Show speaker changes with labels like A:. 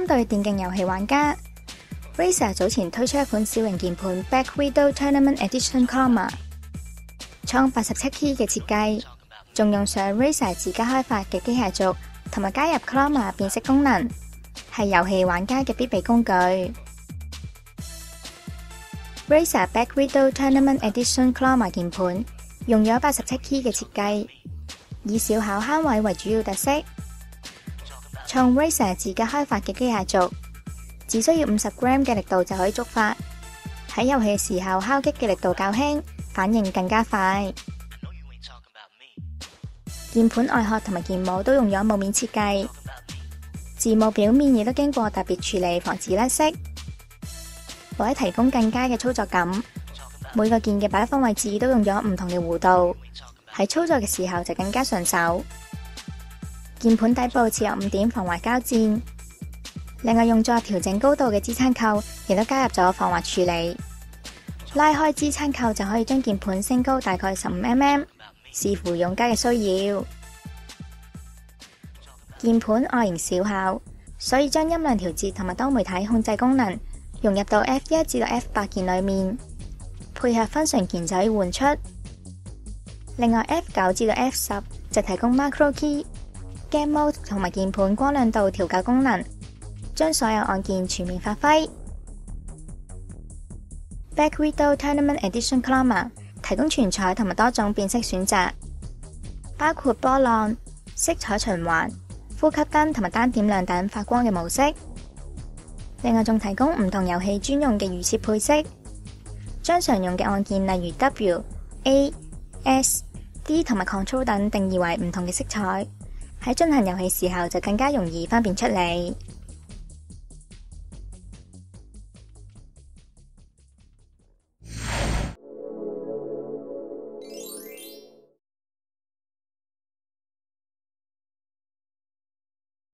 A: 針對電競遊戲玩家 ，Razer 早前推出一款小型鍵盤 Black Widow Tournament Edition Chroma， 創87 key 嘅設計，仲用上 Razer 自家開發嘅機械軸，同埋加入 Chroma 辨識功能，係遊戲玩家嘅必備工具。Razer Black Widow Tournament Edition Chroma 鍵盤用咗87 key 嘅設計，以小巧慳位為主要特色。從 Razer 自家開發嘅機械軸，只需要50g 嘅力度就可以觸發，喺遊戲嘅時候敲擊嘅力度較輕，反應更加快。鍵盤外殼同埋鍵帽都用咗霧面設計，字幕表面亦都經過特別處理，防止甩色。為咗提供更加嘅操作感，每個鍵嘅擺放位置都用咗唔同嘅弧度，喺操作嘅時候就更加順手。鍵盤底部設有5點防滑膠墊，另外用作調整高度嘅支撐扣亦都加入咗防滑處理。拉開支撐扣就可以將鍵盤升高大概15mm， 視乎用家嘅需要。鍵盤外形小巧，所以將音量調節同埋多媒體控制功能融入到 F1 至到 F8 鍵裏面，配合 function 鍵就可以換出。另外 F9 至到 F10 就提供 macro key、game mode 同埋鍵盤光亮度調校功能，將所有按鍵全面發揮。Black Widow Tournament Edition Chroma 提供全彩同埋多種變色選擇，包括波浪、色彩循環、呼吸燈同埋單點亮等發光嘅模式。另外仲提供唔同遊戲專用嘅預設配色，將常用嘅按鍵例如 W、A、S、D 同埋 Control 等定義為唔同嘅色彩，喺進行遊戲時候就更加容易分辨出嚟。